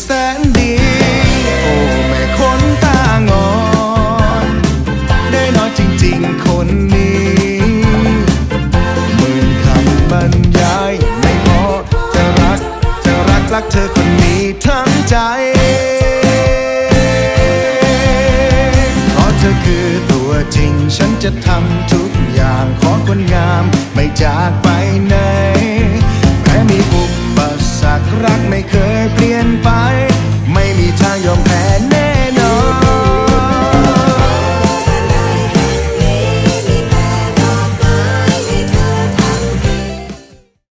แสนดีโอ้แม่คนตางอนได้นอนจริงๆคนนี้หมื่นคำบรรยายไม่พอจะรักเธอคนนี้ทั้งใจเพราะเธอคือตัวจริงฉันจะทำทุกอย่างขอคนงามไม่จากไปไหนแม้มีอุปสรรครักไม่เคยเปลี่ยน